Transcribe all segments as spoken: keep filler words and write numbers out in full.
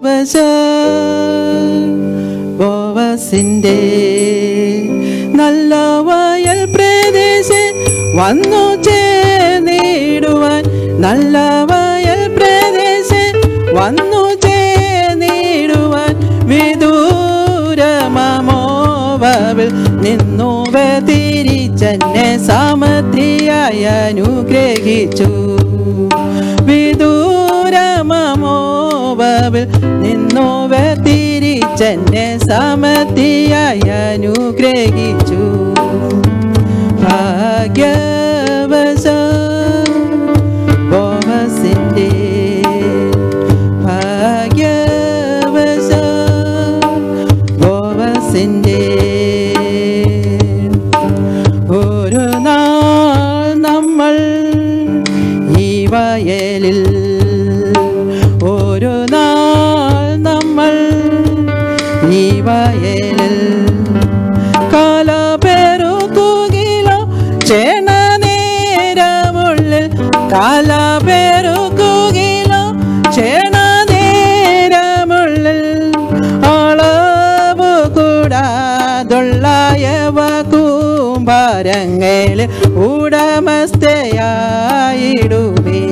ബോവസിന്റെ നല്ല വയൽ പ്രദേശേ വന്നു ചേർന്നിടുവാൻ നല്ല വയൽ പ്രദേശേ വന്നു ചേർന്നിടുവാൻ വിദൂരമോവവിൽ നിന്നു തിരിച്ചെന്നെ സമൃദ്ധിയായി അനുഗ്രഹിച്ചു വിദൂരമോവവിൽ നിന്നു തിരിച്ചെന്നെ സമൃദ്ധിയായി അനുഗ്രഹിച്ചു ഭാഗ്യവശാൽ ബോവസിന്റെ ഭാഗ്യവശാൽ ബോവസിന്റെ ഒരു നാൾ നമ്മൾ ഈ വയലിൽ ഒരു നാൾ നമ്മൾ ഈ വയലിൽ കാലപെരുക്കുകയിലോ ചേണ നേരമുള്ളിൽ കാലപെരുക്കുകയിലോ ചേണ നേരമുള്ളിൽ അളവ് കൂടാതുള്ളയവ കൂമ്പാരങ്ങളിൽ ഉടമസ്ഥയായിടുവേ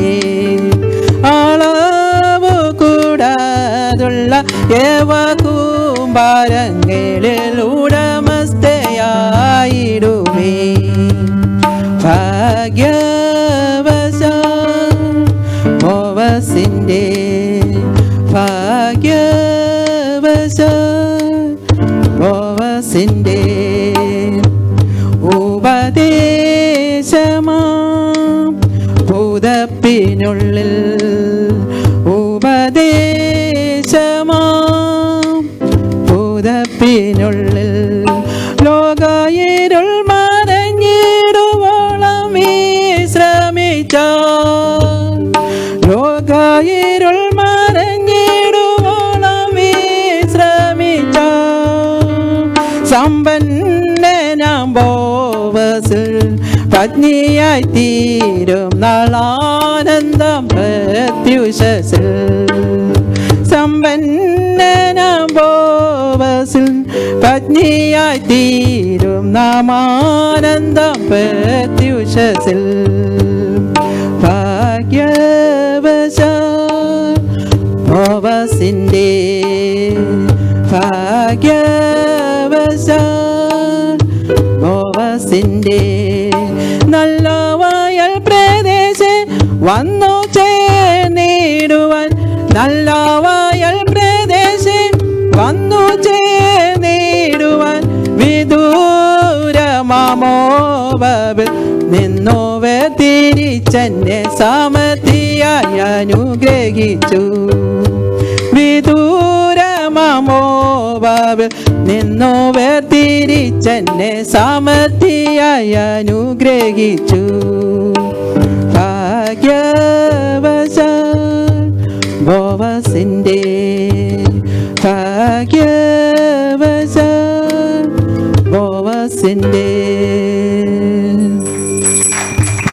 അളവ് കൂടാതുള്ള യവ കൂമ്പാരങ്ങളിൽ ഉടമസ്ഥയായിടുവേ ഭാഗ്യവശാൽ ബോവസിന്റെ ഭാഗ്യവശാൽ ബോവസിന്റെ ഉപദേശമാം ഭൂതപ്പിനുള്ളിൽ ഉപദേശമാം ഭൂതപ്പിനുള്ളിൽ ലോകയിരുൾ മറഞ്ഞിടുവോളം വിശ്രമിച്ച ലോകയിരുൾ മറഞ്ഞിടുവോളം വിശ്രമിച്ച സമ്പന്നനാം ബോവസിൽ പത്നിയായി തീരും നാളാനന്ദം പ്രത്യുഷസിൽ സമ്പന്നനാം ബോവസിൽ പത്നിയായി തീരും നാമാനന്ദം പ്രത്യുഷസിൽ ഭാഗ്യവശാൽ ബോവസിന്റെ ഭാഗ്യവശാൽ ബോവസിന്റെ നല്ല വയൽ പ്രദേശേ വന്നു ചേർന്നിടുവാൻ നല്ല വയൽ പ്രദേശേ വന്നു ചേർന്നിടുവാൻ വിദൂരമോവവിൽ നിന്നു തിരിച്ചെന്നെ സമൃദ്ധിയായി അനുഗ്രഹിച്ചു വിദൂരമോവവിൽ നിന്നു തിരിച്ചെന്നെ സമൃദ്ധിയായി അനുഗ്രഹിച്ചു ഭാഗ്യവശാൽ ബോവസിന്റെ ഭാഗ്യവശാൽ ബോവസിന്റെ